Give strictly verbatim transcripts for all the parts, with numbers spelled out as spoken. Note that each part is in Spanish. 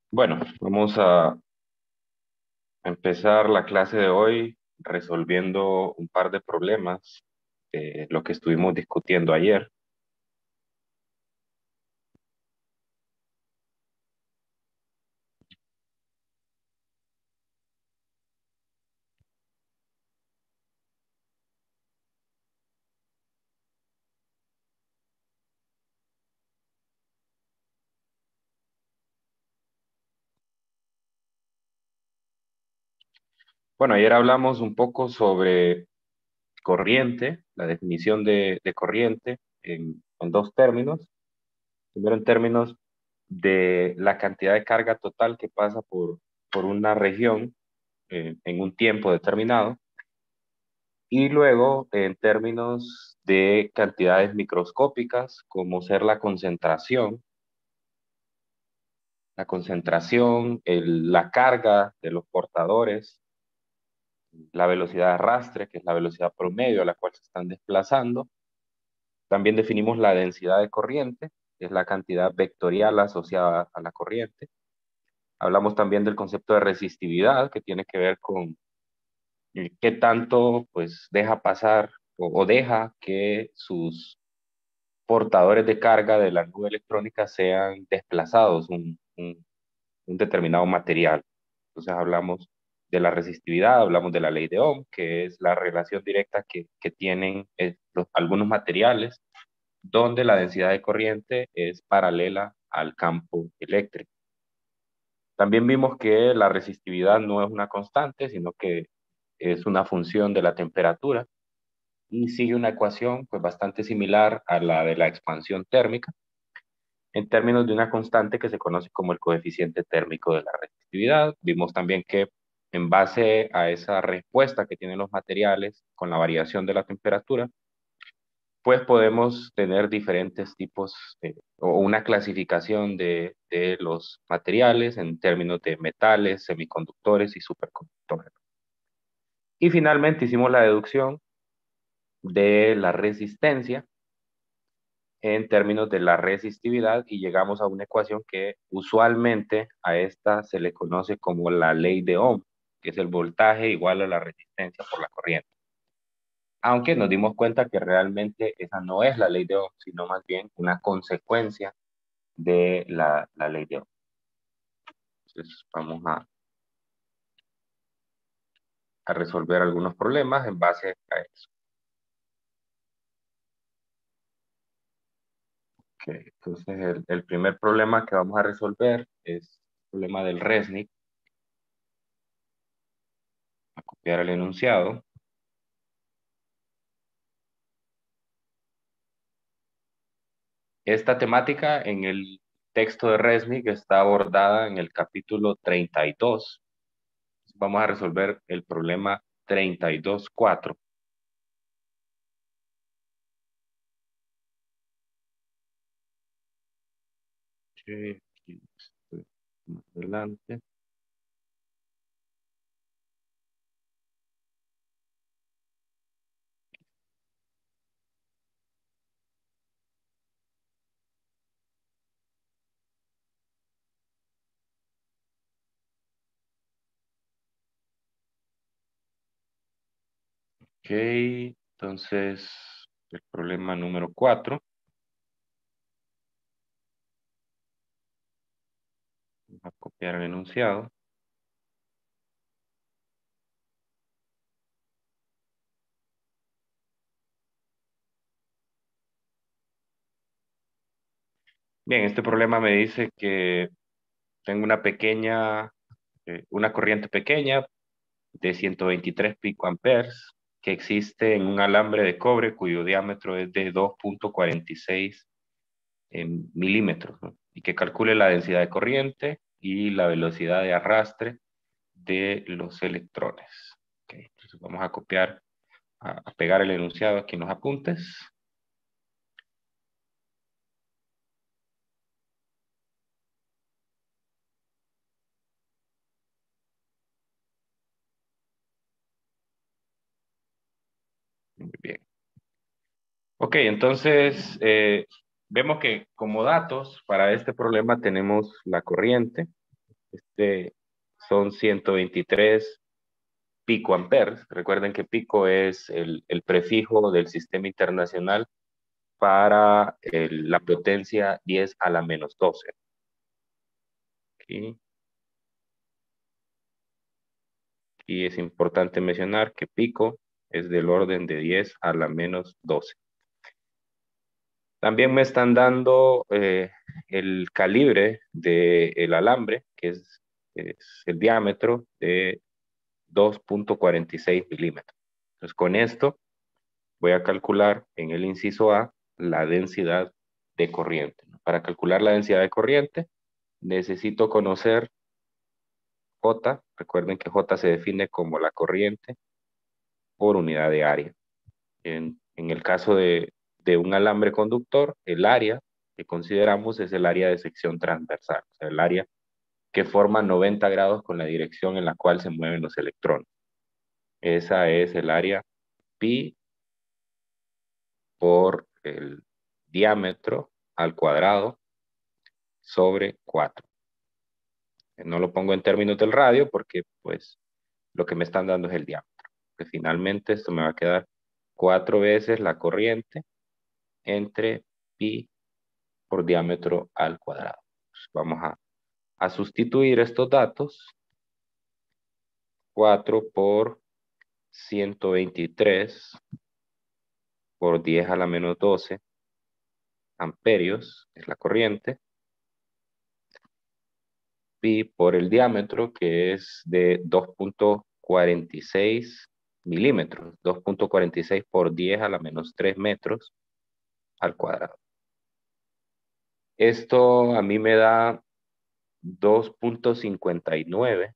Bueno, vamos a empezar la clase de hoy resolviendo un par de problemas de lo que estuvimos discutiendo ayer. Bueno, ayer hablamos un poco sobre corriente, la definición de, de corriente en, en dos términos. Primero en términos de la cantidad de carga total que pasa por, por una región eh, en un tiempo determinado. Y luego en términos de cantidades microscópicas, como ser la concentración la concentración, el- la carga de los portadores, la velocidad de arrastre, que es la velocidad promedio a la cual se están desplazando. También definimos la densidad de corriente, que es la cantidad vectorial asociada a la corriente. Hablamos también del concepto de resistividad, que tiene que ver con eh, qué tanto pues, deja pasar o, o deja que sus portadores de carga de la nube electrónica sean desplazados, un, un un determinado material. Entonces hablamos de la resistividad, hablamos de la ley de Ohm, que es la relación directa que, que tienen eh, los- algunos materiales donde la densidad de corriente es paralela al campo eléctrico. También vimos que la resistividad no es una constante, sino que es una función de la temperatura y sigue una ecuación pues, bastante similar a la de la expansión térmica en términos de una constante que se conoce como el coeficiente térmico de la resistividad. Vimos también que en base a esa respuesta que tienen los materiales con la variación de la temperatura, pues podemos tener diferentes tipos eh, o una clasificación de, de los materiales en términos de metales, semiconductores y superconductores. Y finalmente hicimos la deducción de la resistencia en términos de la resistividad y llegamos a una ecuación que usualmente a esta se le conoce como la ley de Ohm, que es el voltaje igual a la resistencia por la corriente. Aunque nos dimos cuenta que realmente esa no es la ley de Ohm, sino más bien una consecuencia de la, la ley de Ohm. Entonces vamos a, a resolver algunos problemas en base a eso. Okay. Entonces el, el primer problema que vamos a resolver es el problema del Resnick. A copiar el enunciado. Esta temática en el texto de Resnick está abordada en el capítulo treinta y dos. Vamos a resolver el problema treinta y dos punto cuatro. Okay, aquí estoy más adelante. Ok, entonces el problema número cuatro. Vamos a copiar el enunciado. Bien, este problema me dice que tengo una pequeña, eh, una corriente pequeña de ciento veintitrés picoamperes que existe en un alambre de cobre cuyo diámetro es de dos punto cuarenta y seis en milímetros, ¿no? Y que calcule la densidad de corriente y la velocidad de arrastre de los electrones. Okay, entonces vamos a copiar, a, a pegar el enunciado aquí en los apuntes. Muy bien. Ok, entonces eh, vemos que como datos para este problema tenemos la corriente, Este son ciento veintitrés picoamperes. Recuerden que pico es el, el prefijo del sistema internacional para el- la potencia diez a la menos doce. Aquí, y es importante mencionar que pico es del orden de diez a la menos doce. También me están dando eh, el calibre del alambre, que es, es el diámetro de dos punto cuarenta y seis milímetros. Entonces, con esto voy a calcular en el inciso A la densidad de corriente. Para calcular la densidad de corriente, necesito conocer J. Recuerden que J se define como la corriente por unidad de área. En, en el caso de, de un alambre conductor, el área que consideramos es el área de sección transversal, o sea, el área que forma noventa grados con la dirección en la cual se mueven los electrones. Esa es el área pi por el diámetro al cuadrado sobre cuatro. No lo pongo en términos del radio porque pues lo que me están dando es el diámetro. Que finalmente esto me va a quedar cuatro veces la corriente entre pi por diámetro al cuadrado. Pues vamos a, a sustituir estos datos. cuatro por ciento veintitrés por diez a la menos doce amperios es la corriente. Pi por el diámetro, que es de dos punto cuarenta y seis milímetros, dos punto cuarenta y seis por diez a la menos tres metros al cuadrado. Esto a mí me da dos punto cincuenta y nueve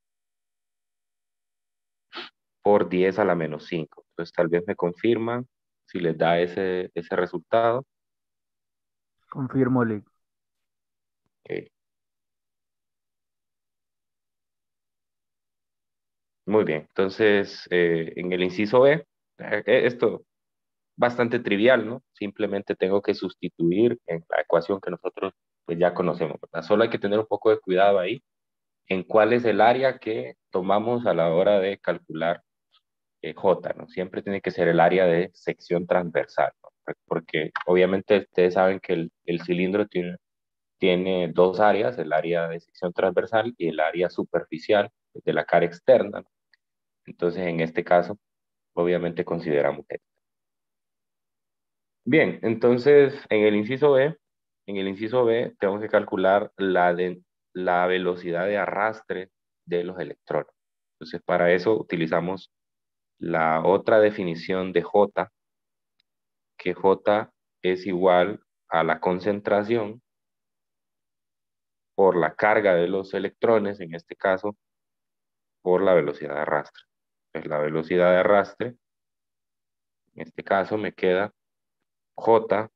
por diez a la menos cinco. Entonces tal vez me confirman si les da ese, ese resultado. Confirmo, Lick. Ok, muy bien, entonces eh, en el inciso B, eh, esto bastante trivial, ¿no? Simplemente tengo que sustituir en la ecuación que nosotros pues ya conocemos, ¿verdad? Solo hay que tener un poco de cuidado ahí en cuál es el área que tomamos a la hora de calcular eh, J, ¿no? Siempre tiene que ser el área de sección transversal, ¿no? Porque obviamente ustedes saben que el, el cilindro tiene, tiene dos áreas, el área de sección transversal y el área superficial de la cara externa, ¿no? Entonces, en este caso, obviamente consideramos esto. Bien, entonces en el inciso B, en el inciso B tengo que calcular la, de, la velocidad de arrastre de los electrones. Entonces para eso utilizamos la otra definición de J, que J es igual a la concentración por la carga de los electrones, en este caso por la velocidad de arrastre. Entonces la velocidad de arrastre, en este caso me queda J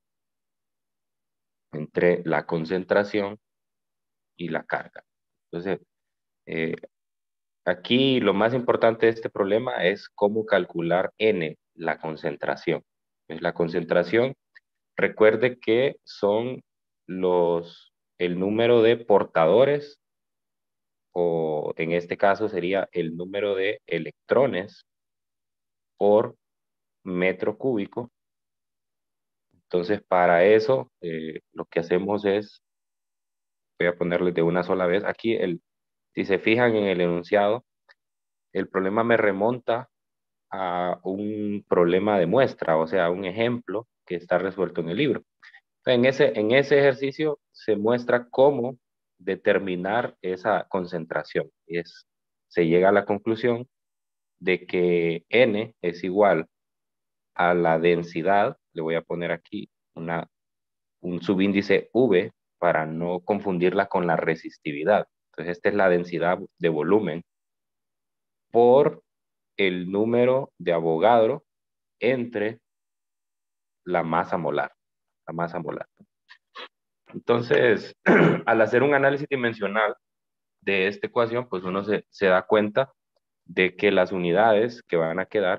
entre la concentración y la carga. Entonces, eh, aquí lo más importante de este problema es cómo calcular N, la concentración. Pues la concentración, recuerde que son los, el número de portadores, o en este caso sería el número de electrones por metro cúbico. Entonces, para eso, eh, lo que hacemos es, voy a ponerles de una sola vez, aquí, el, si se fijan en el enunciado, el problema me remonta a un problema de muestra, o sea, un ejemplo que está resuelto en el libro. En ese, en ese ejercicio se muestra cómo determinar esa concentración. Es, se llega a la conclusión de que N es igual a la densidad, le voy a poner aquí una, un subíndice V para no confundirla con la resistividad. Entonces, esta es la densidad de volumen por el número de Avogadro entre la masa molar, la masa molar. Entonces, al hacer un análisis dimensional de esta ecuación, pues uno se, se da cuenta de que las unidades que van a quedar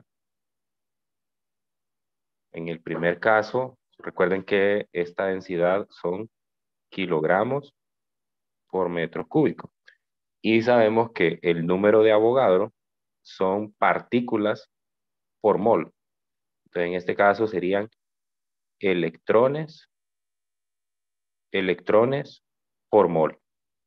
en el primer caso, recuerden que esta densidad son kilogramos por metro cúbico. Y sabemos que el número de Avogadro son partículas por mol. Entonces, en este caso serían electrones, electrones por mol.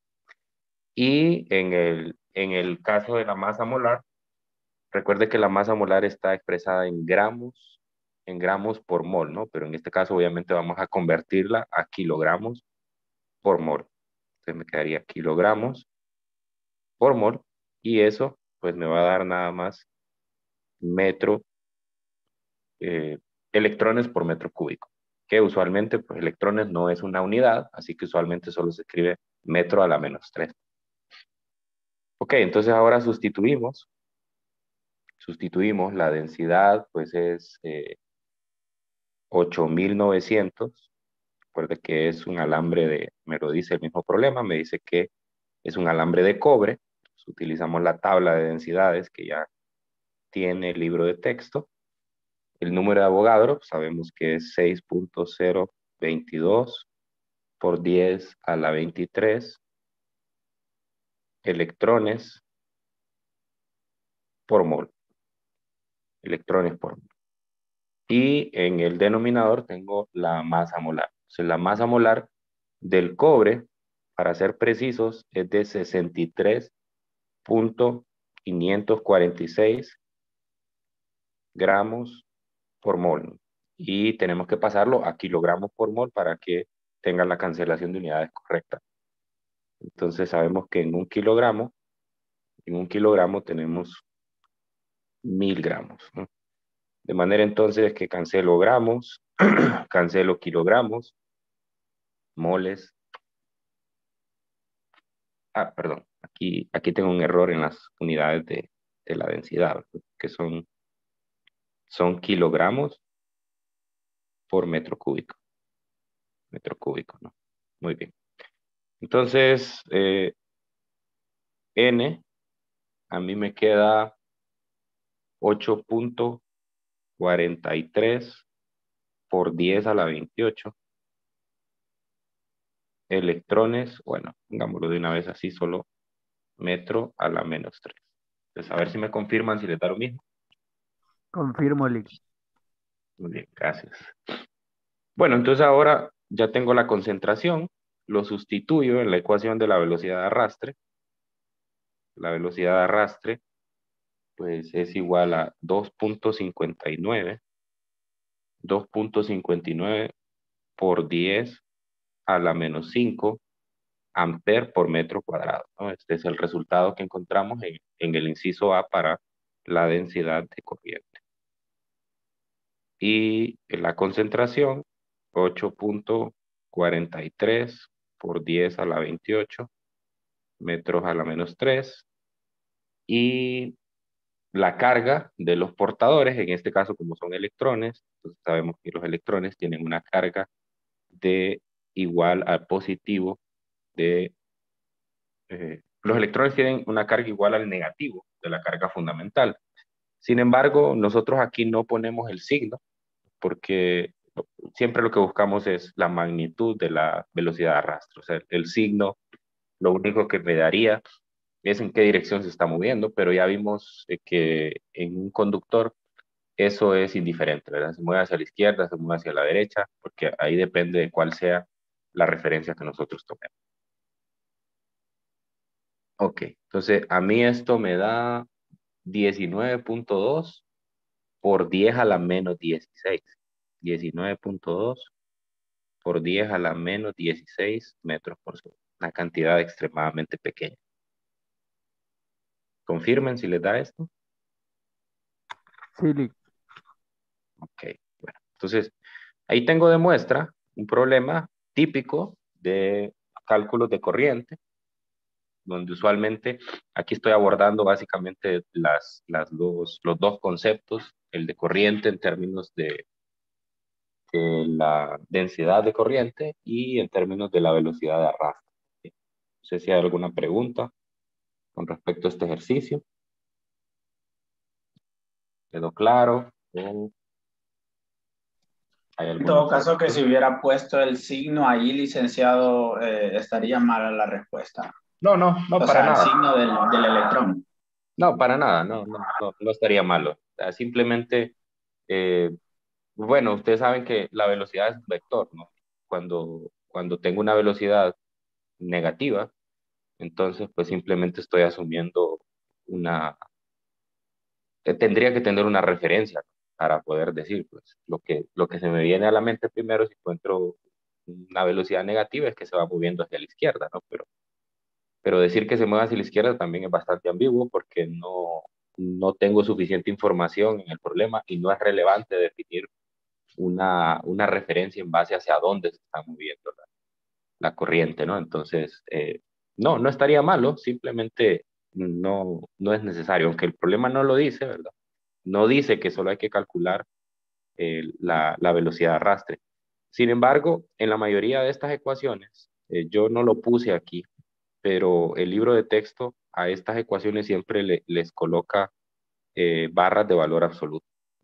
Y en el, en el caso de la masa molar, recuerde que la masa molar está expresada en gramos, en gramos por mol, ¿no? Pero en este caso, obviamente, vamos a convertirla a kilogramos por mol. Entonces me quedaría kilogramos por mol y eso, pues me va a dar nada más metro, eh, electrones por metro cúbico, que usualmente, pues electrones no es una unidad, así que usualmente solo se escribe metro a la menos tres. Ok, entonces ahora sustituimos, sustituimos la densidad, pues es eh, ocho mil novecientos. Recuerde que es un alambre de, me lo dice el mismo problema, me dice que es un alambre de cobre. Entonces, utilizamos la tabla de densidades que ya tiene el libro de texto. El número de Avogadro, sabemos que es seis punto cero veintidós por diez a la veintitrés electrones por mol. Electrones por mol. Y en el denominador tengo la masa molar. Entonces, la masa molar del cobre, para ser precisos, es de sesenta y tres punto quinientos cuarenta y seis gramos por mol. Y tenemos que pasarlo a kilogramos por mol para que tenga la cancelación de unidades correcta. Entonces sabemos que en un kilogramo, en un kilogramo tenemos mil gramos, ¿no? De manera entonces que cancelo gramos, cancelo kilogramos, moles. Ah, perdón, aquí, aquí tengo un error en las unidades de, de la densidad, que son, son kilogramos por metro cúbico. Metro cúbico, ¿no? Muy bien. Entonces, eh, N, a mí me queda ocho punto cuarenta y tres por diez a la veintiocho electrones, bueno, pongámoslo de una vez así, solo metro a la menos tres. Entonces, a ver si me confirman si les da lo mismo. Confirmo, Lick. Muy bien, gracias. Bueno, entonces ahora ya tengo la concentración, lo sustituyo en la ecuación de la velocidad de arrastre. La velocidad de arrastre, pues es igual a dos punto cincuenta y nueve, dos punto cincuenta y nueve por diez a la menos cinco amper por metro cuadrado, ¿no? Este es el resultado que encontramos en, en el inciso A para la densidad de corriente. Y la concentración, ocho punto cuarenta y tres por diez a la veintiocho metros a la menos tres. Y la carga de los portadores, en este caso como son electrones, entonces sabemos que los electrones tienen una carga de igual al positivo de eh, los electrones tienen una carga igual al negativo de la carga fundamental. Sin embargo, nosotros aquí no ponemos el signo porque siempre lo que buscamos es la magnitud de la velocidad de arrastre. O sea, el signo lo único que me daría es en qué dirección se está moviendo, pero ya vimos eh, que en un conductor eso es indiferente, ¿verdad? Se mueve hacia la izquierda, se mueve hacia la derecha, porque ahí depende de cuál sea la referencia que nosotros tomemos. Ok, entonces a mí esto me da diecinueve punto dos por diez a la menos dieciséis. diecinueve punto dos por diez a la menos dieciséis metros por segundo. Una cantidad extremadamente pequeña. Confirmen si les da esto. Sí, Lick. Ok, bueno. Entonces, ahí tengo de muestra un problema típico de cálculos de corriente, donde usualmente aquí estoy abordando básicamente las, las dos, los dos conceptos, el de corriente en términos de, de la densidad de corriente y en términos de la velocidad de arrastre. No sé si hay alguna pregunta con respecto a este ejercicio. ¿Quedó claro? ¿O hay En alguna todo caso, que observación? si hubiera puesto el signo ahí, licenciado, eh, estaría mala la respuesta. No, no, no, O para sea, el nada. signo del, del electrón. No, para nada, no, no, no, no estaría malo. O sea, simplemente, eh, bueno, ustedes saben que la velocidad es un vector, ¿no? Cuando, cuando tengo una velocidad negativa, entonces pues simplemente estoy asumiendo una, eh, tendría que tener una referencia para poder decir, pues, lo que, lo que se me viene a la mente primero si encuentro una velocidad negativa es que se va moviendo hacia la izquierda, ¿no? Pero, pero decir que se mueve hacia la izquierda también es bastante ambiguo porque no, no tengo suficiente información en el problema y no es relevante definir una, una referencia en base hacia dónde se está moviendo la, la corriente, ¿no? Entonces, eh, no, no estaría malo, simplemente no, no es necesario, aunque el problema no lo dice, ¿verdad? No dice que solo hay que calcular eh, la, la velocidad de arrastre. Sin embargo, en la mayoría de estas ecuaciones, eh, yo no lo puse aquí, pero el libro de texto a estas ecuaciones siempre le- les coloca eh, barras de valor absoluto.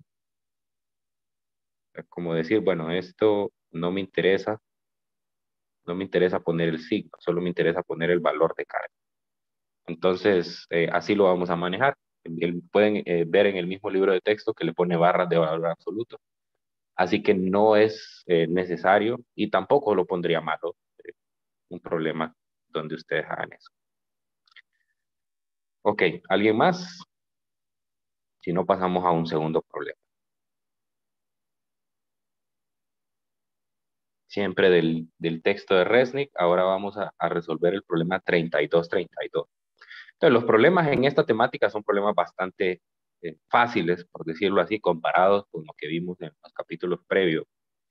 Es como decir, bueno, esto no me interesa, no me interesa poner el signo, solo me interesa poner el valor de carga. Entonces, eh, así lo vamos a manejar. El- pueden eh, ver en el mismo libro de texto que le pone barras de valor absoluto. Así que no es eh, necesario y tampoco lo pondría malo, eh, un problema donde ustedes hagan eso. Ok, ¿alguien más? Si no, pasamos a un segundo problema. Siempre del, del texto de Resnick, ahora vamos a, a resolver el problema treinta y dos treinta y dos. Entonces, los problemas en esta temática son problemas bastante eh, fáciles, por decirlo así, comparados con lo que vimos en los capítulos previos,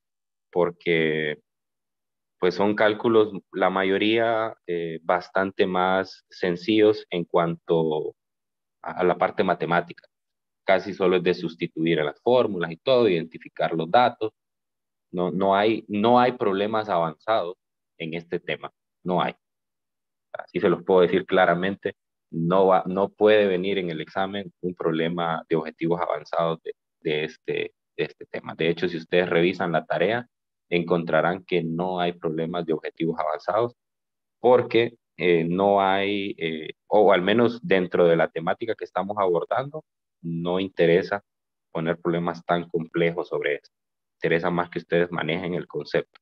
porque pues son cálculos, la mayoría eh, bastante más sencillos en cuanto a, a la parte matemática. Casi solo es de sustituir a las fórmulas y todo, identificar los datos. No, no hay, no hay problemas avanzados en este tema. No hay. Así se los puedo decir claramente. No va, no puede venir en el examen un problema de objetivos avanzados de, de este, de este tema. De hecho, si ustedes revisan la tarea, encontrarán que no hay problemas de objetivos avanzados porque eh, no hay, eh, o al menos dentro de la temática que estamos abordando, no interesa poner problemas tan complejos sobre eso. Interesa más que ustedes manejen el concepto.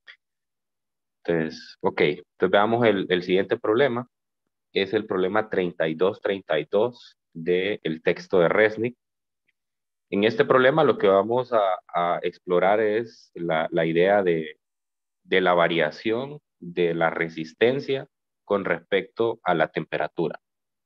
Entonces, ok, entonces veamos el, el siguiente problema, que es el problema treinta y dos treinta y dos del texto de Resnick. En este problema lo que vamos a, a explorar es la, la idea de, de la variación de la resistencia con respecto a la temperatura.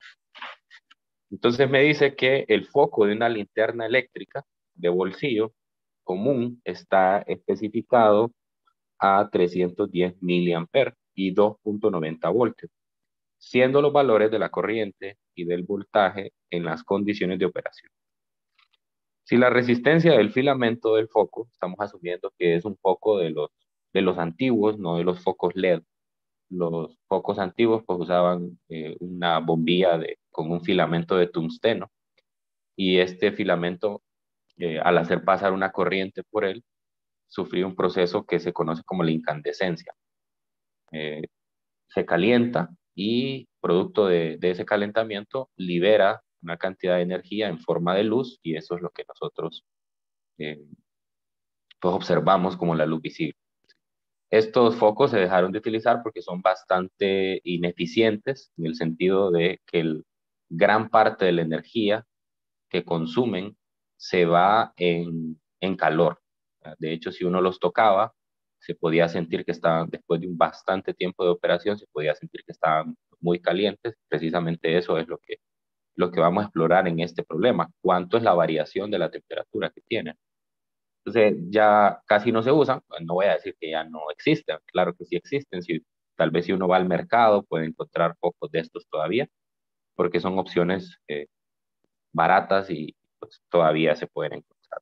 Entonces me dice que el foco de una linterna eléctrica de bolsillo común está especificado a trescientos diez miliamperes y dos punto noventa voltios, siendo los valores de la corriente y del voltaje en las condiciones de operación. Si la resistencia del filamento del foco, estamos asumiendo que es un foco de los, de los antiguos, no de los focos L E D. Los focos antiguos pues usaban eh, una bombilla de, con un filamento de tungsteno y este filamento, eh, al hacer pasar una corriente por él, sufrió un proceso que se conoce como la incandescencia. Eh, Se calienta y producto de, de ese calentamiento libera una cantidad de energía en forma de luz y eso es lo que nosotros eh, pues observamos como la luz visible. Estos focos se dejaron de utilizar porque son bastante ineficientes en el sentido de que el, gran parte de la energía que consumen se va en, en calor. De hecho, si uno los tocaba, se podía sentir que estaban, después de un bastante tiempo de operación, se podía sentir que estaban muy calientes. Precisamente eso es lo que, lo que vamos a explorar en este problema. ¿Cuánto es la variación de la temperatura que tienen? Entonces ya casi no se usan, no voy a decir que ya no existen, claro que sí existen, si, tal vez si uno va al mercado puede encontrar pocos de estos todavía, porque son opciones eh, baratas y pues, todavía se pueden encontrar.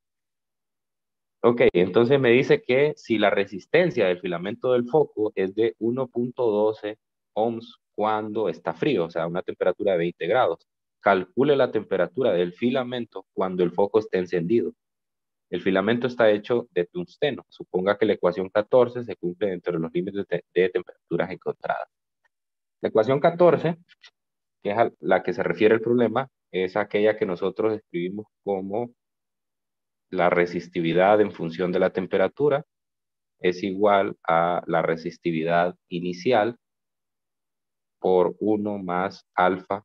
Ok, entonces me dice que si la resistencia del filamento del foco es de uno punto doce ohms cuando está frío, o sea, una temperatura de veinte grados, calcule la temperatura del filamento cuando el foco esté encendido. El filamento está hecho de tungsteno. Suponga que la ecuación catorce se cumple dentro de los límites de, de temperaturas encontradas. La ecuación catorce, que es a la que se refiere el problema, es aquella que nosotros escribimos como la resistividad en función de la temperatura es igual a la resistividad inicial por uno más alfa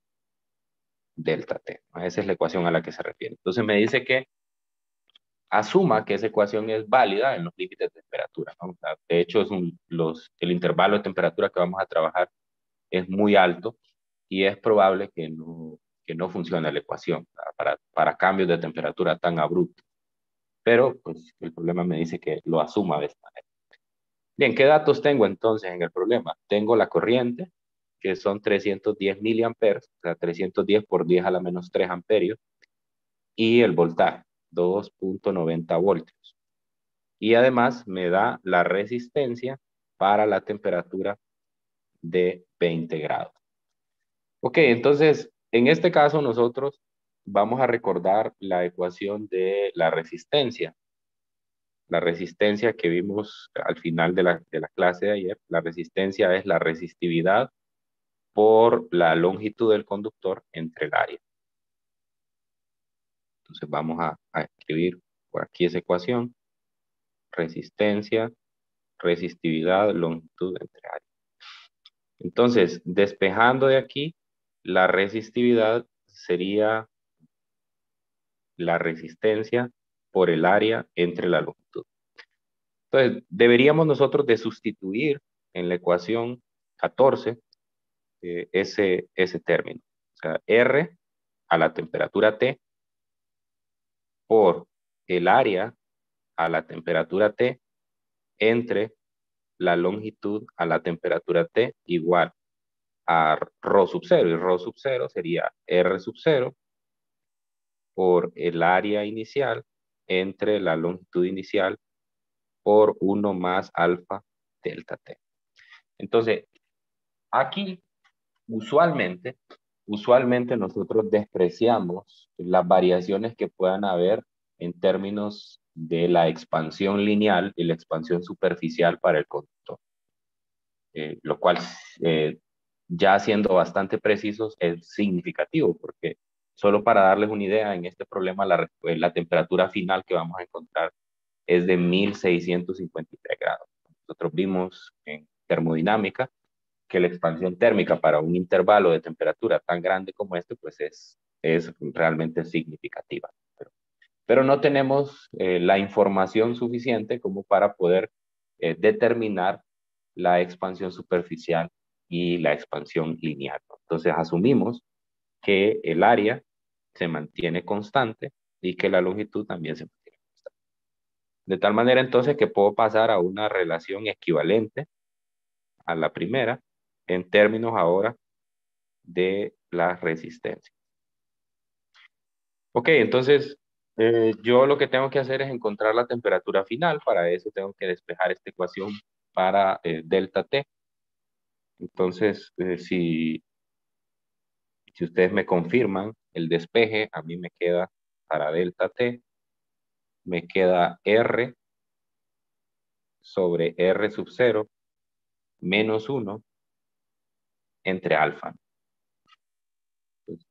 delta T. Esa es la ecuación a la que se refiere. Entonces me dice que asuma que esa ecuación es válida en los límites de temperatura, ¿no? O sea, de hecho, es un, los, el intervalo de temperatura que vamos a trabajar es muy alto y es probable que no, que no funcione la ecuación para, para cambios de temperatura tan abruptos. Pero pues, el problema me dice que lo asuma de esta manera. Bien, ¿qué datos tengo entonces en el problema? Tengo la corriente, que son trescientos diez miliamperes, o sea, trescientos diez por diez a la menos tres amperios, y el voltaje, dos punto noventa voltios. Y además me da la resistencia para la temperatura de veinte grados. Ok, entonces, en este caso nosotros vamos a recordar la ecuación de la resistencia. La resistencia que vimos al final de la, de la clase de ayer, la resistencia es la resistividad por la longitud del conductor entre el área. Entonces vamos a, a escribir por aquí esa ecuación. Resistencia, resistividad, longitud entre área. Entonces, despejando de aquí, la resistividad sería la resistencia por el área entre la longitud. Entonces, deberíamos nosotros de sustituir en la ecuación catorce eh, ese, ese término. O sea, R a la temperatura T por el área a la temperatura T entre la longitud a la temperatura T igual a ρ sub cero. Y ρ sub cero sería R sub cero por el área inicial entre la longitud inicial por uno más alfa delta T. Entonces, aquí usualmente, usualmente nosotros despreciamos las variaciones que puedan haber en términos de la expansión lineal y la expansión superficial para el conductor. Eh, lo cual, eh, ya siendo bastante precisos, es significativo, porque solo para darles una idea, en este problema la, la temperatura final que vamos a encontrar es de mil seiscientos cincuenta y tres grados. Nosotros vimos en termodinámica que la expansión térmica para un intervalo de temperatura tan grande como este, pues es, es realmente significativa. Pero, pero no tenemos eh, la información suficiente como para poder eh, determinar la expansión superficial y la expansión lineal, ¿no? Entonces asumimos que el área se mantiene constante y que la longitud también se mantiene constante. De tal manera entonces que puedo pasar a una relación equivalente a la primera en términos ahora de la resistencia. Ok, entonces eh, yo lo que tengo que hacer es encontrar la temperatura final. Para eso tengo que despejar esta ecuación para eh, delta T. Entonces, eh, si, si ustedes me confirman el despeje, a mí me queda para delta T, me queda R sobre R sub cero menos uno entre alfa. Entonces,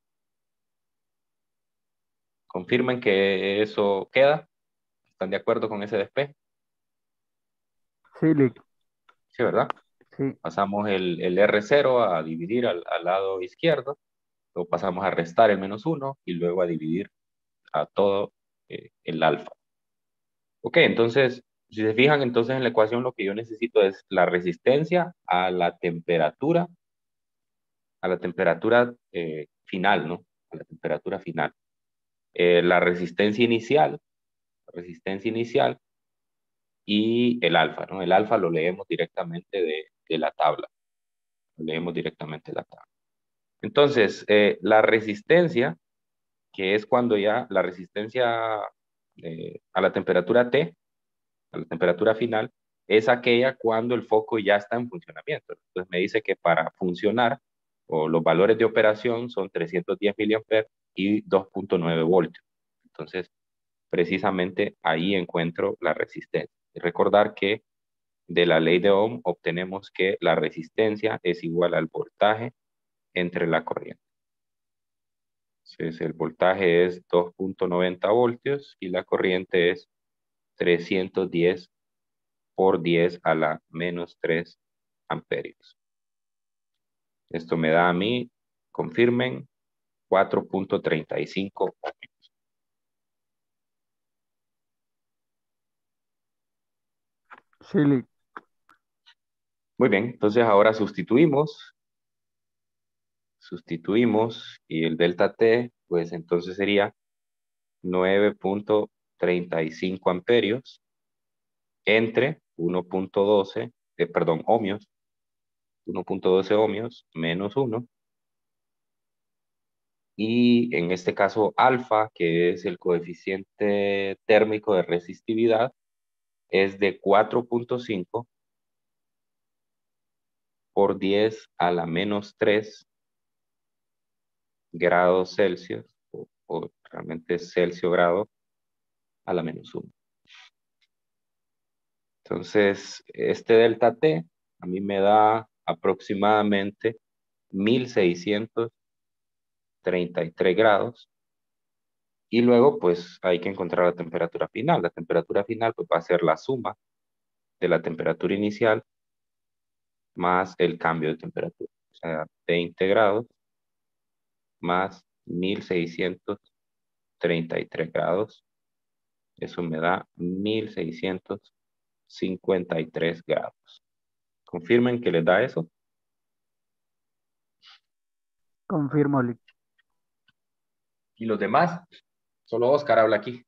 confirmen que eso queda. ¿Están de acuerdo con ese despeje? Sí, Lick. Sí, ¿verdad? Sí. Pasamos el, el R cero a dividir al, al lado izquierdo, luego pasamos a restar el menos uno y luego a dividir a todo eh, el alfa. Ok, entonces, si se fijan, entonces en la ecuación lo que yo necesito es la resistencia a la temperatura, a la temperatura eh, final, ¿no? A la temperatura final. Eh, la resistencia inicial, resistencia inicial y el alfa, ¿no? El alfa lo leemos directamente de, de la tabla, lo leemos directamente de la tabla. Entonces, eh, la resistencia, que es cuando ya la resistencia eh, a la temperatura T, a la temperatura final, es aquella cuando el foco ya está en funcionamiento. Entonces me dice que para funcionar, o los valores de operación son trescientos diez miliamperes y dos punto nueve voltios. Entonces, precisamente ahí encuentro la resistencia. Y recordar que de la ley de Ohm obtenemos que la resistencia es igual al voltaje entre la corriente. Entonces, el voltaje es dos punto noventa voltios y la corriente es trescientos diez por diez a la menos tres amperios. Esto me da a mí, confirmen, cuatro punto treinta y cinco ohmios. Sí, Lick. Muy bien, entonces ahora sustituimos, sustituimos y el delta T, pues entonces sería nueve punto treinta y cinco amperios entre uno punto doce, eh, perdón, ohmios, uno punto doce ohmios menos uno. Y en este caso alfa, que es el coeficiente térmico de resistividad, es de cuatro punto cinco por diez a la menos tres grados Celsius, o, o realmente Celsius grado a la menos uno. Entonces, este delta T a mí me da aproximadamente mil seiscientos treinta y tres grados. Y luego, pues, hay que encontrar la temperatura final. La temperatura final, pues, va a ser la suma de la temperatura inicial más el cambio de temperatura. O sea, veinte grados más mil seiscientos treinta y tres grados. Eso me da mil seiscientos cincuenta y tres grados. Confirmen que les da eso. Confirmo, Lick. Y los demás, solo Oscar habla aquí.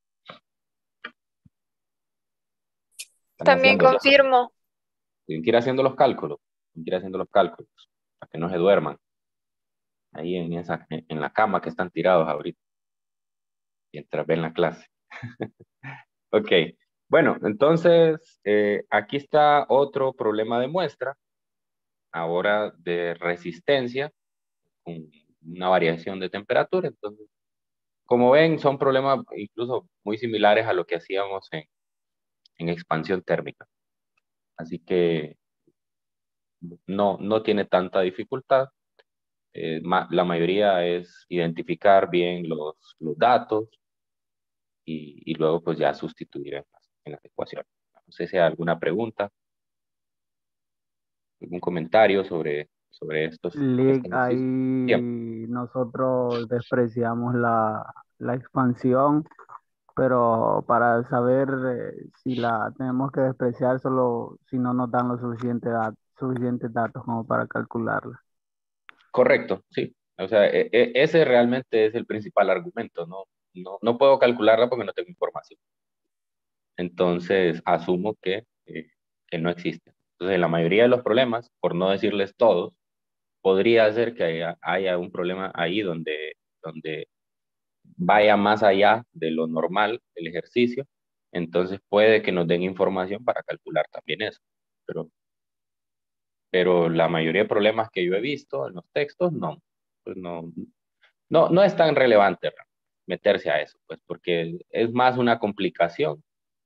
Están También haciendo, confirmo. tienen que ir haciendo los cálculos. Tienen que ir haciendo los cálculos para que no se duerman ahí en, esa, en la cama que están tirados ahorita mientras ven la clase. Ok, bueno, entonces eh, aquí está otro problema de muestra, ahora de resistencia, con una variación de temperatura. Entonces, como ven, son problemas incluso muy similares a lo que hacíamos en, en expansión térmica. Así que no, no tiene tanta dificultad. Eh, ma- la mayoría es identificar bien los, los datos y, y luego pues ya sustituir en las, en las ecuaciones. No sé si hay alguna pregunta, algún comentario sobre, sobre estos, este Lick, ahí ejercicio. Bien, nosotros despreciamos la, la expansión, pero para saber eh, si la tenemos que despreciar solo si no nos dan los suficientes dat- suficientes datos como para calcularla. correcto, sí. O sea, e- e- ese realmente es el principal argumento, ¿no? No, no puedo calcularla porque no tengo información. Entonces, asumo que, eh, que no existe. Entonces, en la mayoría de los problemas, por no decirles todos, podría ser que haya, haya un problema ahí donde, donde vaya más allá de lo normal el ejercicio. Entonces, puede que nos den información para calcular también eso. Pero, pero la mayoría de problemas que yo he visto en los textos, no. Pues no, no, no es tan relevante meterse a eso, pues porque es más una complicación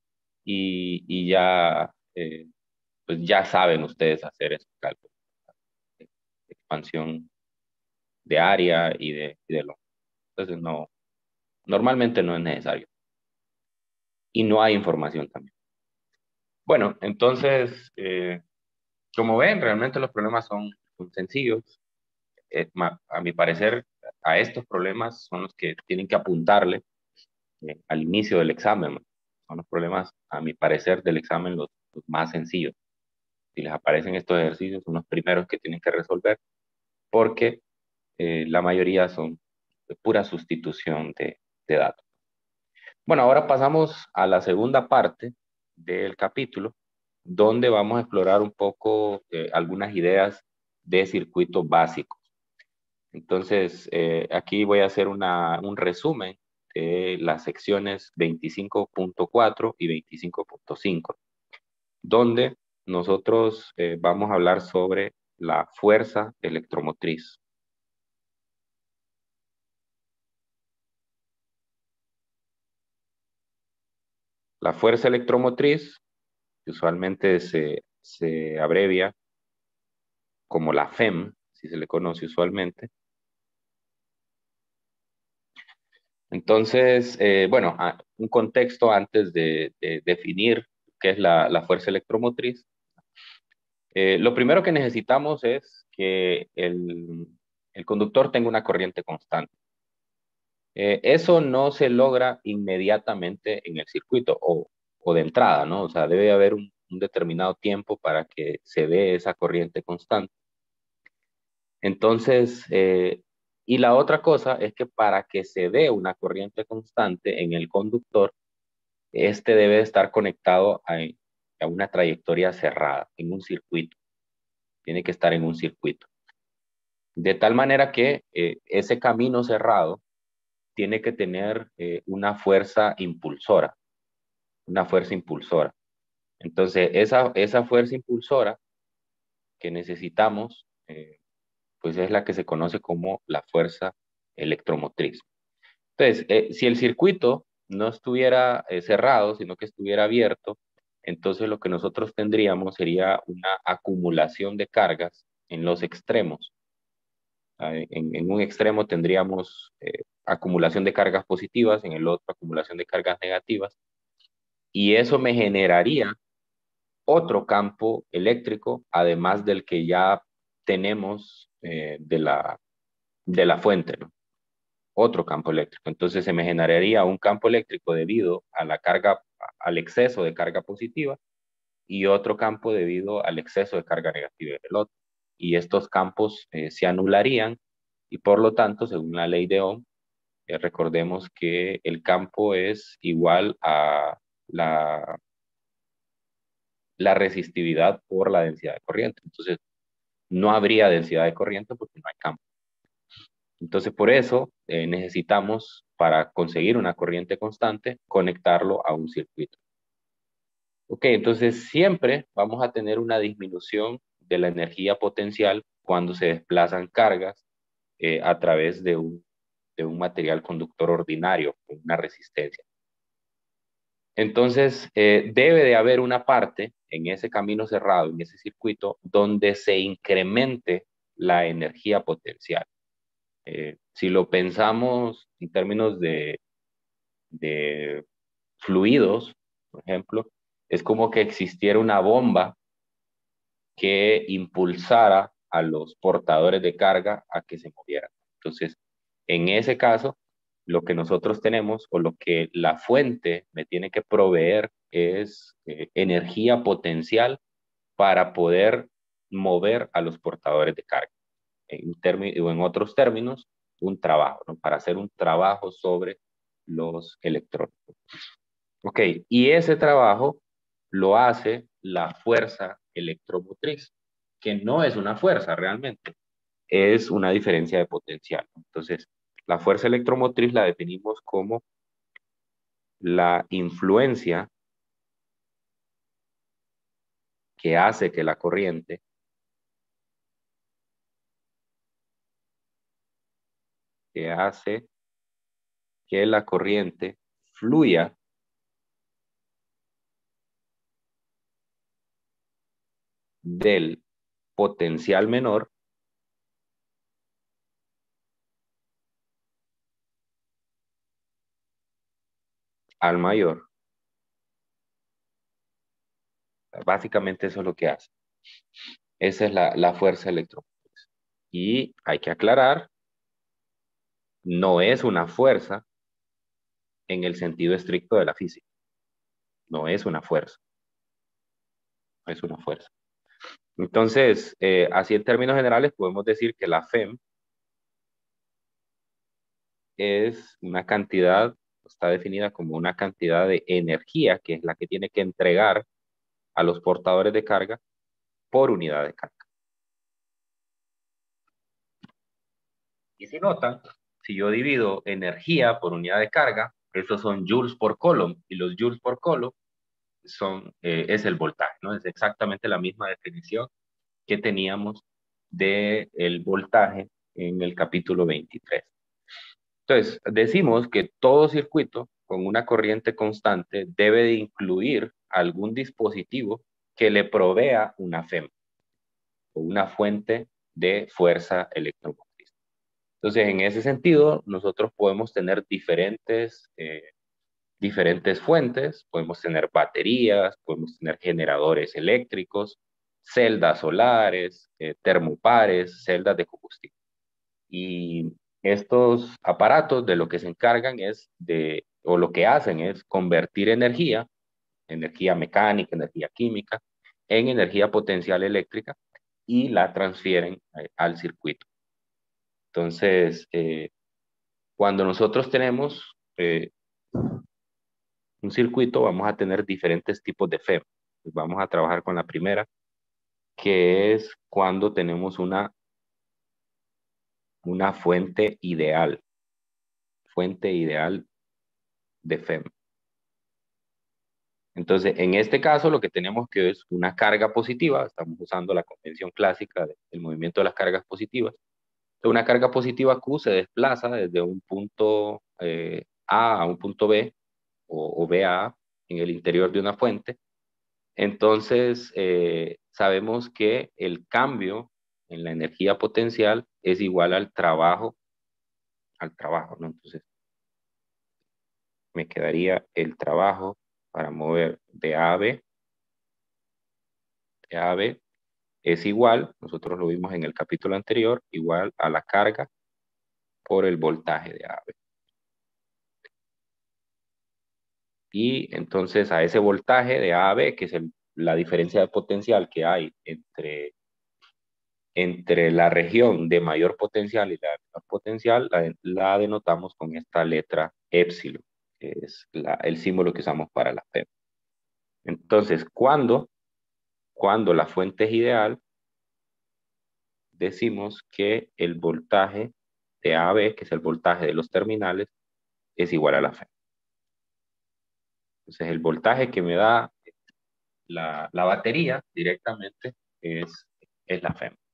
y, y ya, eh, pues ya saben ustedes hacer esos cálculos de expansión de área y de, y de lo. Entonces, no, normalmente no es necesario. Y no hay información también. Bueno, entonces, eh, como ven, realmente los problemas son, son sencillos. Eh, ma- a mi parecer, a estos problemas son los que tienen que apuntarle eh, al inicio del examen. Son los problemas, a mi parecer, del examen los, los más sencillos. Si les aparecen estos ejercicios, son los primeros que tienen que resolver, porque eh, la mayoría son de pura sustitución de, de datos. Bueno, ahora pasamos a la segunda parte del capítulo, donde vamos a explorar un poco eh, algunas ideas de circuitos básicos. Entonces, eh, aquí voy a hacer una, un resumen de las secciones veinticinco punto cuatro y veinticinco punto cinco, donde nosotros eh, vamos a hablar sobre la fuerza electromotriz. La fuerza electromotriz que usualmente se, se abrevia como la F E M, si se le conoce usualmente. Entonces, eh, bueno, a- un contexto antes de, de definir qué es la, la fuerza electromotriz. Eh, lo primero que necesitamos es que el, el conductor tenga una corriente constante. Eh, eso no se logra inmediatamente en el circuito o, o de entrada, ¿no? O sea, debe haber un, un determinado tiempo para que se dé esa corriente constante. Entonces, eh, y la otra cosa es que para que se dé una corriente constante en el conductor, este debe estar conectado a, a una trayectoria cerrada, en un circuito. Tiene que estar en un circuito. De tal manera que eh, ese camino cerrado tiene que tener eh, una fuerza impulsora, una fuerza impulsora. Entonces, esa, esa fuerza impulsora que necesitamos, eh, pues es la que se conoce como la fuerza electromotriz. Entonces, eh, si el circuito no estuviera eh, cerrado, sino que estuviera abierto, entonces lo que nosotros tendríamos sería una acumulación de cargas en los extremos. Eh, En, en un extremo tendríamos eh, acumulación de cargas positivas, en el otro acumulación de cargas negativas, y eso me generaría otro campo eléctrico, además del que ya tenemos eh, de la, de la fuente, ¿no? Otro campo eléctrico. Entonces se me generaría un campo eléctrico debido a la carga, al exceso de carga positiva y otro campo debido al exceso de carga negativa del otro. Y estos campos eh, se anularían y por lo tanto, según la ley de Ohm, eh, recordemos que el campo es igual a la, la resistividad por la densidad de corriente. Entonces, no habría densidad de corriente porque no hay campo. Entonces, por eso eh, necesitamos, para conseguir una corriente constante, conectarlo a un circuito. Ok, entonces siempre vamos a tener una disminución de la energía potencial cuando se desplazan cargas eh, a través de un, de un material conductor ordinario, con una resistencia. Entonces, eh, debe de haber una parte en ese camino cerrado, en ese circuito, donde se incremente la energía potencial. Eh, si lo pensamos en términos de, de fluidos, por ejemplo, es como que existiera una bomba que impulsara a los portadores de carga a que se movieran. Entonces, en ese caso, lo que nosotros tenemos o lo que la fuente me tiene que proveer es eh, energía potencial para poder mover a los portadores de carga. En, o en otros términos, un trabajo, ¿no? Para hacer un trabajo sobre los electrones. Ok, y ese trabajo lo hace la fuerza electromotriz, que no es una fuerza realmente, es una diferencia de potencial. Entonces, la fuerza electromotriz la definimos como la influencia que hace que la corriente que hace que la corriente fluya del potencial menor al mayor. Básicamente eso es lo que hace. Esa es la, la fuerza electromotriz. Y hay que aclarar, no es una fuerza en el sentido estricto de la física. No es una fuerza. No es una fuerza. Entonces, eh, así en términos generales podemos decir que la F E M es una cantidad, está definida como una cantidad de energía que es la que tiene que entregar a los portadores de carga por unidad de carga. Y si notan, si yo divido energía por unidad de carga, esos son joules por coulomb, y los joules por coulomb son, eh, es el voltaje, ¿no? Es exactamente la misma definición que teníamos del voltaje en el capítulo veintitrés. Entonces, decimos que todo circuito con una corriente constante debe de incluir algún dispositivo que le provea una F E M o una fuente de fuerza electromotriz. Entonces, en ese sentido, nosotros podemos tener diferentes, eh, diferentes fuentes, podemos tener baterías, podemos tener generadores eléctricos, celdas solares, eh, termopares, celdas de combustible. Y estos aparatos de lo que se encargan es de, o lo que hacen es convertir energía, energía mecánica, energía química, en energía potencial eléctrica y la transfieren eh, al circuito. Entonces, eh, cuando nosotros tenemos eh, un circuito, vamos a tener diferentes tipos de F E M. Vamos a trabajar con la primera, que es cuando tenemos una, una fuente ideal, fuente ideal de F E M. Entonces, en este caso, lo que tenemos que es una carga positiva, estamos usando la convención clásica del movimiento de las cargas positivas. Entonces, una carga positiva Q se desplaza desde un punto eh, A a un punto B, o, o B a A, en el interior de una fuente. Entonces, eh, sabemos que el cambio en la energía potencial es igual al trabajo, al trabajo, ¿no? Entonces, me quedaría el trabajo para mover de A a B, de A a B, es igual, nosotros lo vimos en el capítulo anterior, igual a la carga por el voltaje de A a B. Y entonces a ese voltaje de A a B, que es el, la diferencia de potencial que hay entre, entre la región de mayor potencial y la de menor potencial, la, la denotamos con esta letra épsilon, que es la, el símbolo que usamos para la F E M. Entonces, cuando, cuando la fuente es ideal, decimos que el voltaje de A a B, que es el voltaje de los terminales, es igual a la F E M. Entonces, el voltaje que me da la, la batería directamente es, es la F E M.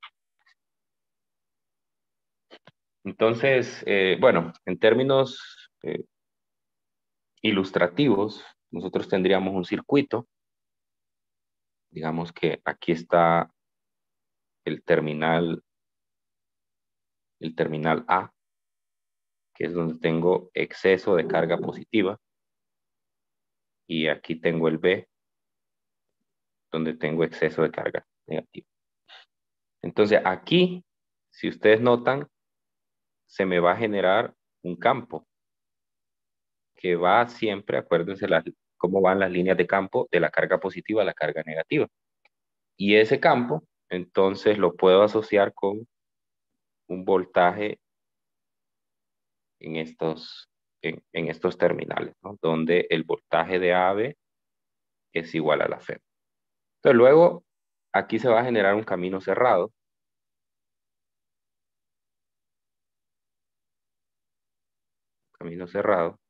Entonces, eh, bueno, en términos eh, ilustrativos, nosotros tendríamos un circuito. Digamos que aquí está el terminal, el terminal A, que es donde tengo exceso de carga positiva. Y aquí tengo el B, donde tengo exceso de carga negativa. Entonces, aquí, si ustedes notan, se me va a generar un campo que va siempre, acuérdense las, cómo van las líneas de campo de la carga positiva a la carga negativa. Y ese campo, entonces, lo puedo asociar con un voltaje en estos, en, en estos terminales, ¿no? Donde el voltaje de A a B es igual a la F E M. Entonces, luego, aquí se va a generar un camino cerrado. Camino cerrado,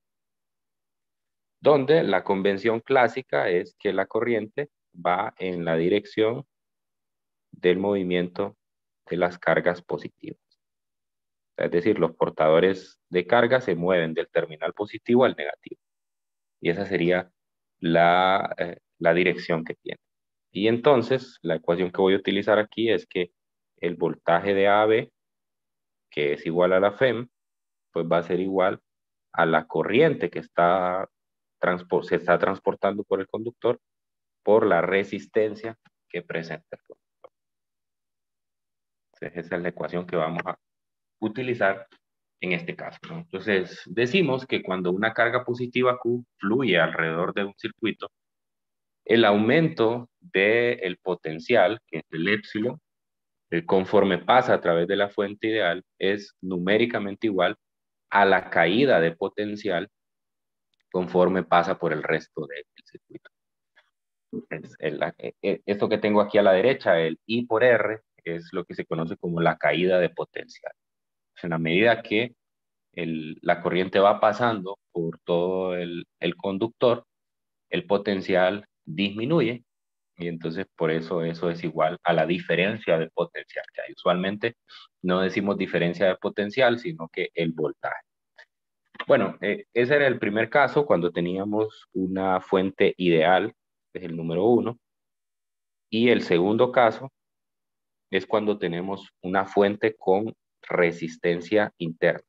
donde la convención clásica es que la corriente va en la dirección del movimiento de las cargas positivas. Es decir, los portadores de carga se mueven del terminal positivo al negativo. Y esa sería la, eh, la dirección que tiene. Y entonces, la ecuación que voy a utilizar aquí es que el voltaje de A a B, que es igual a la F E M, pues va a ser igual a la corriente que está se está transportando por el conductor por la resistencia que presenta el conductor. Entonces, esa es la ecuación que vamos a utilizar en este caso, ¿no? Entonces, decimos que cuando una carga positiva Q fluye alrededor de un circuito, el aumento del potencial, que es el épsilon, eh, conforme pasa a través de la fuente ideal, es numéricamente igual a la caída de potencial conforme pasa por el resto del circuito. Es el, el, esto que tengo aquí a la derecha, el I por R, es lo que se conoce como la caída de potencial. En la medida que el, la corriente va pasando por todo el, el conductor, el potencial disminuye y entonces por eso eso es igual a la diferencia de potencial que hay. Usualmente no decimos diferencia de potencial, sino que el voltaje. Bueno, eh, ese era el primer caso cuando teníamos una fuente ideal, que es el número uno, y el segundo caso es cuando tenemos una fuente con resistencia interna.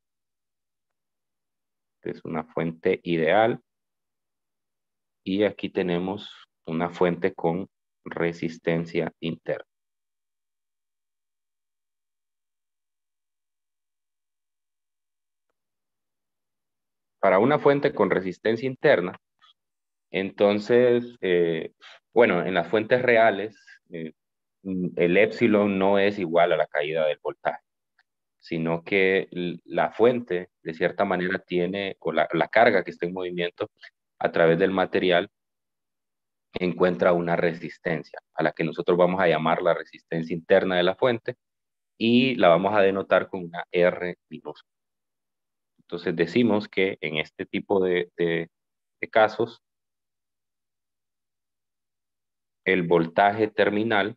Es una fuente ideal y aquí tenemos una fuente con resistencia interna. Para una fuente con resistencia interna, entonces, eh, bueno, en las fuentes reales, eh, el épsilon no es igual a la caída del voltaje, sino que la fuente, de cierta manera, tiene, o la, la carga que está en movimiento a través del material, encuentra una resistencia, a la que nosotros vamos a llamar la resistencia interna de la fuente, y la vamos a denotar con una R minúscula. Entonces decimos que en este tipo de, de, de casos, el voltaje terminal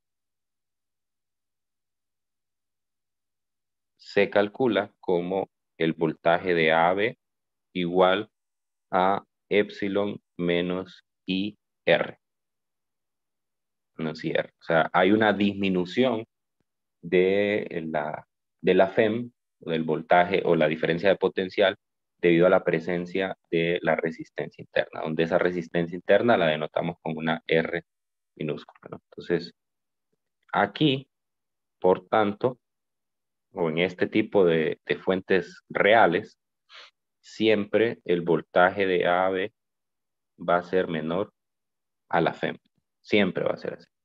se calcula como el voltaje de A B igual a epsilon menos I R. Menos I R. O sea, hay una disminución de la, de la F E M, del voltaje o la diferencia de potencial, debido a la presencia de la resistencia interna, donde esa resistencia interna la denotamos con una R minúscula, ¿no? Entonces, aquí, por tanto, o en este tipo de, de fuentes reales, siempre el voltaje de A B va a ser menor a la F E M. Siempre va a ser así.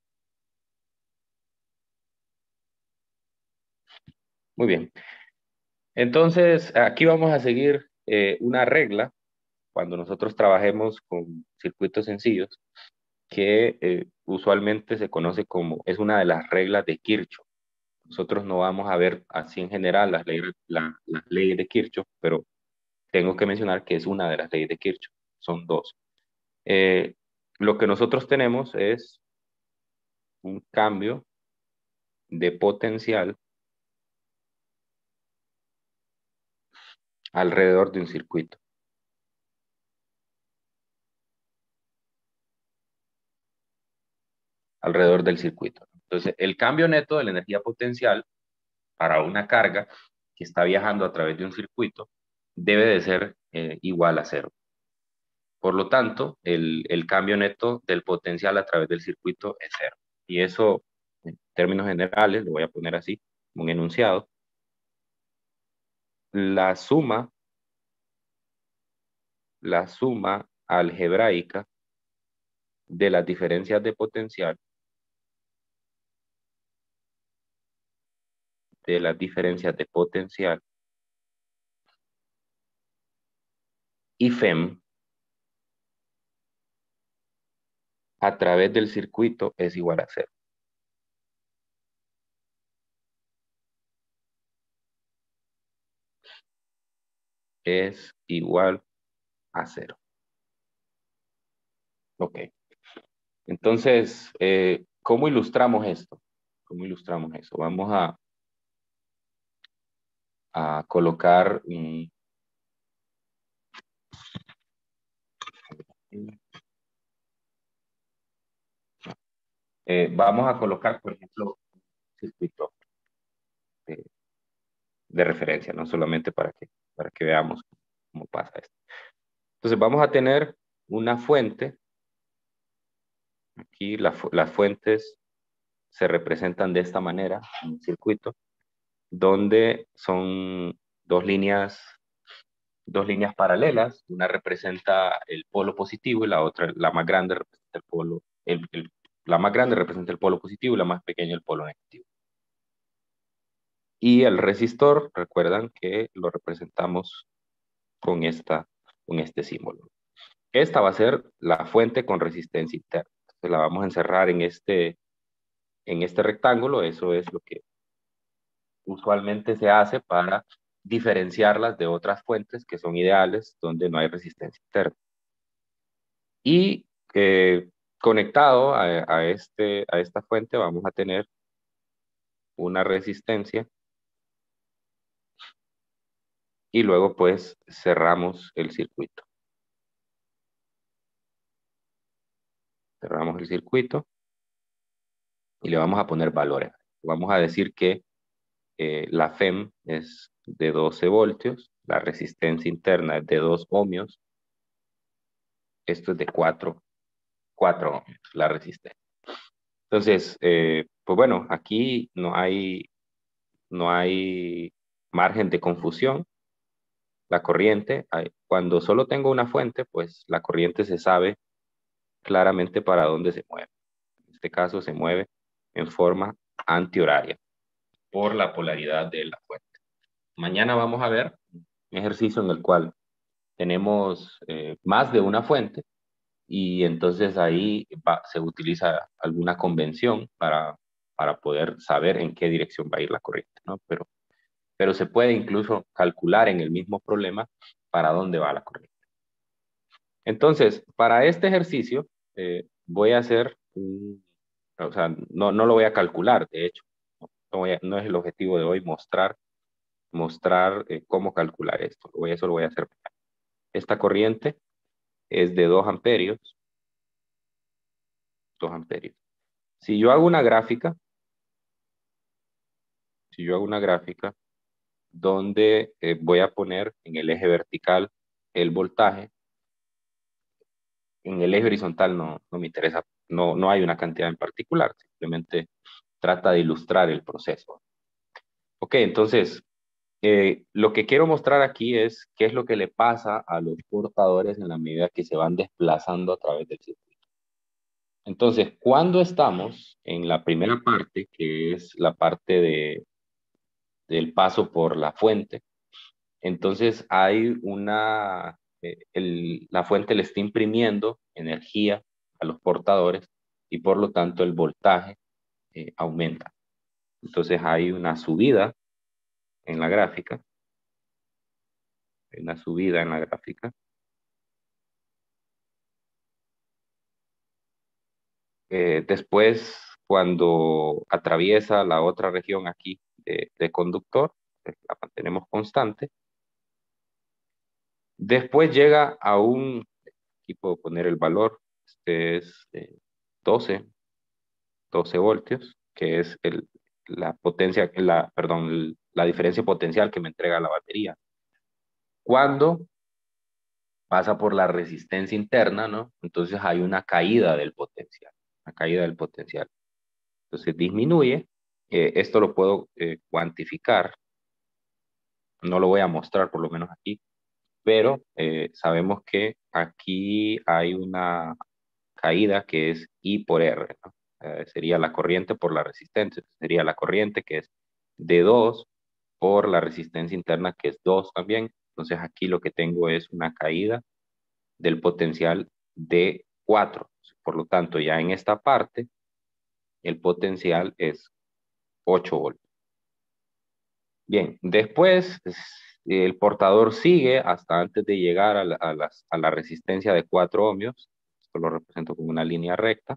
Muy bien. Entonces, aquí vamos a seguir eh, una regla cuando nosotros trabajemos con circuitos sencillos, que eh, usualmente se conoce como, es una de las reglas de Kirchhoff. Nosotros no vamos a ver así en general las leyes, la, las leyes de Kirchhoff, pero tengo que mencionar que es una de las leyes de Kirchhoff. Son dos. Eh, lo que nosotros tenemos es un cambio de potencial alrededor de un circuito, alrededor del circuito. Entonces, el cambio neto de la energía potencial para una carga que está viajando a través de un circuito debe de ser eh, igual a cero. Por lo tanto, el, el cambio neto del potencial a través del circuito es cero. Y eso, en términos generales, lo voy a poner así, como un enunciado, la suma, la suma algebraica de las diferencias de potencial, de las diferencias de potencial y F E M a través del circuito es igual a cero. Es igual a cero. Ok. Entonces, eh, ¿cómo ilustramos esto? ¿Cómo ilustramos eso? Vamos a, a colocar un... eh, vamos a colocar, por ejemplo, un circuito de, de referencia, no solamente para que, para que veamos cómo pasa esto. Entonces, vamos a tener una fuente. Aquí la, las fuentes se representan de esta manera, en un circuito, donde son dos líneas, dos líneas paralelas. Una representa el polo positivo y la otra, la más grande, representa el polo, el, el, la más grande representa el polo positivo y la más pequeña el polo negativo. Y el resistor, recuerdan que lo representamos con, esta, con este símbolo. Esta va a ser la fuente con resistencia interna. Entonces la vamos a encerrar en este, en este rectángulo. Eso es lo que usualmente se hace para diferenciarlas de otras fuentes que son ideales donde no hay resistencia interna. Y eh, conectado a, a, este, a esta fuente vamos a tener una resistencia y luego pues cerramos el circuito. Cerramos el circuito y le vamos a poner valores. Vamos a decir que eh, la F E M es de doce voltios, la resistencia interna es de dos ohmios, esto es de cuatro, cuatro ohmios, la resistencia. Entonces, eh, pues bueno, aquí no hay, no hay margen de confusión. La corriente, hay- cuando solo tengo una fuente, pues la corriente se sabe claramente para dónde se mueve. En este caso se mueve en forma antihoraria por la polaridad de la fuente. Mañana vamos a ver un ejercicio en el cual tenemos eh, más de una fuente y entonces ahí va- se utiliza alguna convención para, para poder saber en qué dirección va a ir la corriente, ¿no? Pero, pero se puede incluso calcular en el mismo problema para dónde va la corriente. Entonces, para este ejercicio eh, voy a hacer un, o sea, no, no lo voy a calcular, de hecho, no, voy a- no es el objetivo de hoy mostrar, mostrar eh, cómo calcular esto, voy, eso lo voy a hacer. Esta corriente es de dos amperios, dos amperios. Si yo hago una gráfica, si yo hago una gráfica donde eh, voy a poner en el eje vertical el voltaje, en el eje horizontal no, no me interesa, no, no hay una cantidad en particular, simplemente trata de ilustrar el proceso. Ok, entonces, eh, lo que quiero mostrar aquí es qué es lo que le pasa a los portadores en la medida que se van desplazando a través del circuito. Entonces, cuando estamos en la primera parte, que es la parte de, del paso por la fuente, entonces hay una, eh, el- la fuente le está imprimiendo energía a los portadores y por lo tanto el voltaje eh, aumenta. Entonces hay una subida en la gráfica, hay una subida en la gráfica. Eh, después, cuando atraviesa la otra región aquí de, de conductor, eh, la mantenemos constante. Después llega a un, aquí puedo poner el valor, este es eh, doce, doce voltios, que es el, la potencia, la, perdón, el- la diferencia potencial que me entrega la batería. Cuando pasa por la resistencia interna, ¿no? Entonces hay una caída del potencial, una caída del potencial. Entonces disminuye. Eh, esto lo puedo eh, cuantificar, no lo voy a mostrar por lo menos aquí, pero eh, sabemos que aquí hay una caída que es I por R, ¿no? Eh, sería la corriente por la resistencia, sería la corriente que es de dos por la resistencia interna que es dos también. Entonces aquí lo que tengo es una caída del potencial de cuatro. Por lo tanto, ya en esta parte, el potencial es ocho voltios. Bien, después el portador sigue hasta antes de llegar a la, a las- a la resistencia de cuatro ohmios. Esto lo represento como una línea recta.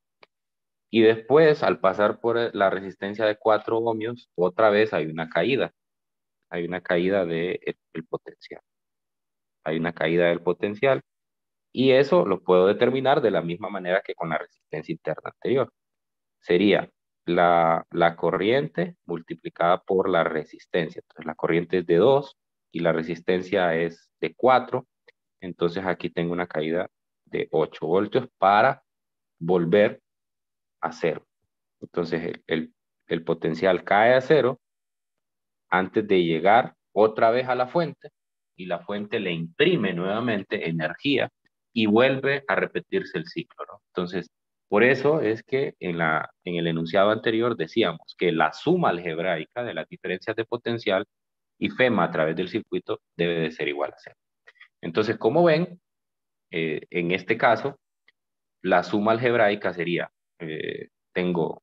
Y después, al pasar por la resistencia de cuatro ohmios, otra vez hay una caída. Hay una caída del potencial. Hay una caída del potencial. Y eso lo puedo determinar de la misma manera que con la resistencia interna anterior. Sería la, la corriente multiplicada por la resistencia. Entonces la corriente es de dos y la resistencia es de cuatro. Entonces aquí tengo una caída de ocho voltios para volver a cero. Entonces el, el, el potencial cae a cero antes de llegar otra vez a la fuente y la fuente le imprime nuevamente energía y vuelve a repetirse el ciclo, ¿no? Entonces, por eso es que en, la, en el enunciado anterior decíamos que la suma algebraica de las diferencias de potencial y F E M a través del circuito debe de ser igual a cero. Entonces, como ven, eh, en este caso, la suma algebraica sería, eh, tengo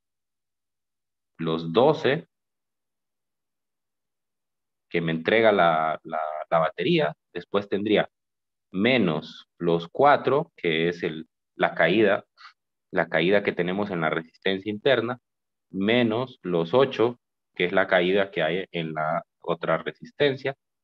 los doce que me entrega la, la, la batería, después tendría menos los cuatro, que es el, la caída, la caída que tenemos en la resistencia interna, menos los ocho, que es la caída que hay en la otra resistencia,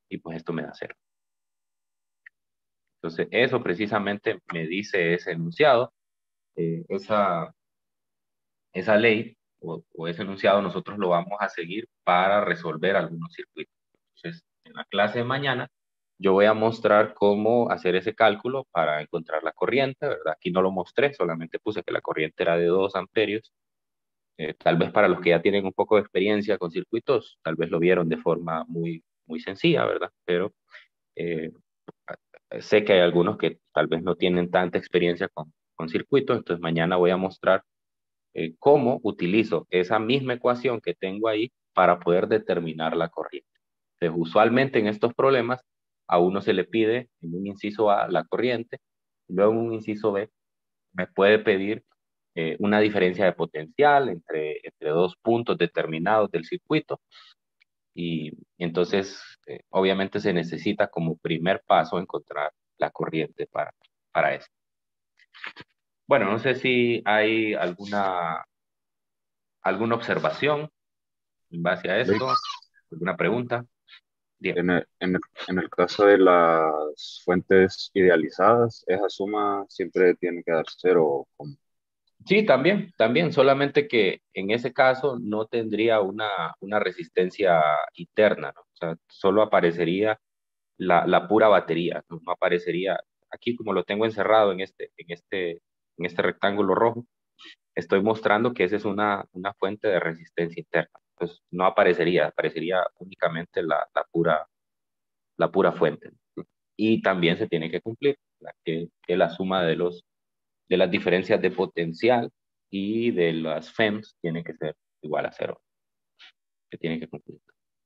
y pues esto me da cero. Entonces, eso precisamente me dice ese enunciado, eh, esa, esa ley o, o ese enunciado nosotros lo vamos a seguir para resolver algunos circuitos. Entonces, en la clase de mañana, yo voy a mostrar cómo hacer ese cálculo para encontrar la corriente, ¿verdad? Aquí no lo mostré, solamente puse que la corriente era de dos amperios. Eh, tal vez para los que ya tienen un poco de experiencia con circuitos, tal vez lo vieron de forma muy, muy sencilla, ¿verdad? Pero eh, sé que hay algunos que tal vez no tienen tanta experiencia con, con circuitos, entonces mañana voy a mostrar eh, cómo utilizo esa misma ecuación que tengo ahí para poder determinar la corriente. Entonces, usualmente en estos problemas a uno se le pide en un inciso A la corriente, y luego en un inciso B me puede pedir eh, una diferencia de potencial entre, entre dos puntos determinados del circuito y, y entonces eh, obviamente se necesita como primer paso encontrar la corriente para, para eso. Bueno, no sé si hay alguna, alguna observación en base a Luis, esto, alguna pregunta. Bien. En el, en el- en el caso de las fuentes idealizadas, esa suma siempre tiene que dar cero. Como- Sí, también, también, solamente que en ese caso no tendría una, una resistencia interna, ¿no? O sea, solo aparecería la, la pura batería, ¿no? No aparecería, aquí como lo tengo encerrado en este, en este, en este rectángulo rojo, estoy mostrando que esa es una, una fuente de resistencia interna. Entonces, no aparecería, aparecería únicamente la, la pura, la pura fuente. Y también se tiene que cumplir la, que, que la suma de, los, de las diferencias de potencial y de las F E Ms tiene que ser igual a cero, que tiene que cumplir.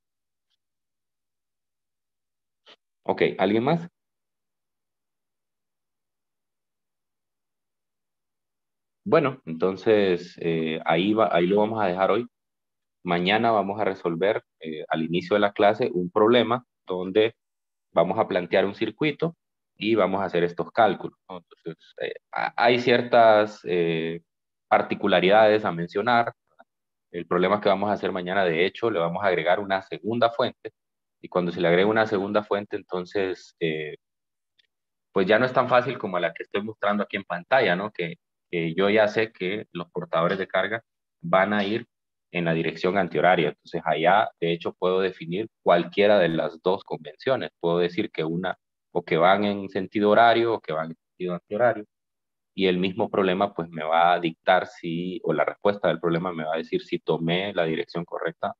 Ok, ¿alguien más? Bueno, entonces eh, ahí, va, ahí lo vamos a dejar hoy. Mañana vamos a resolver eh, al inicio de la clase un problema donde vamos a plantear un circuito y vamos a hacer estos cálculos, ¿no? Entonces, eh, a- hay ciertas eh, particularidades a mencionar. El problema que vamos a hacer mañana, de hecho, le vamos a agregar una segunda fuente y cuando se le agrega una segunda fuente, entonces, eh, pues ya no es tan fácil como la que estoy mostrando aquí en pantalla, ¿no? Que, que yo ya sé que los portadores de carga van a ir en la dirección antihoraria. Entonces allá, de hecho, puedo definir cualquiera de las dos convenciones. Puedo decir que una, o que van en sentido horario o que van en sentido antihorario. Y el mismo problema, pues me va a dictar si, o la respuesta del problema me va a decir si tomé la dirección correcta.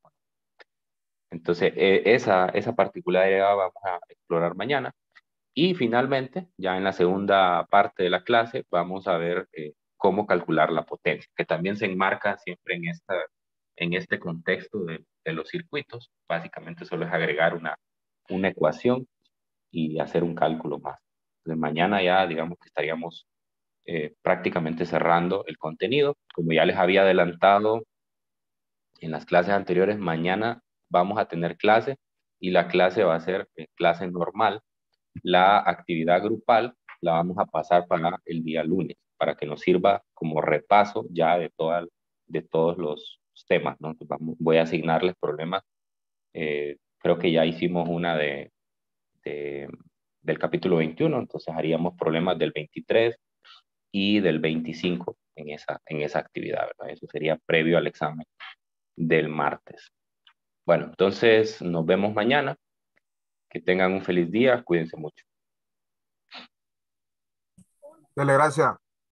Entonces, eh, esa, esa particularidad vamos a explorar mañana. Y finalmente, ya en la segunda parte de la clase, vamos a ver eh, cómo calcular la potencia, que también se enmarca siempre en, esta, en este contexto de, de los circuitos. Básicamente solo es agregar una, una ecuación y hacer un cálculo más. Entonces, mañana ya, digamos que estaríamos eh, prácticamente cerrando el contenido. Como ya les había adelantado en las clases anteriores, mañana vamos a tener clase y la clase va a ser eh, clase normal. La actividad grupal la vamos a pasar para el día lunes, para que nos sirva como repaso ya de, toda, de todos los temas, ¿no? Vamos, voy a asignarles problemas. Eh, creo que ya hicimos una de, de, del capítulo veintiuno, entonces haríamos problemas del veintitrés y del veinticinco en esa, en esa actividad, ¿verdad? Eso sería previo al examen del martes. Bueno, entonces nos vemos mañana. Que tengan un feliz día. Cuídense mucho. Dele, gracias.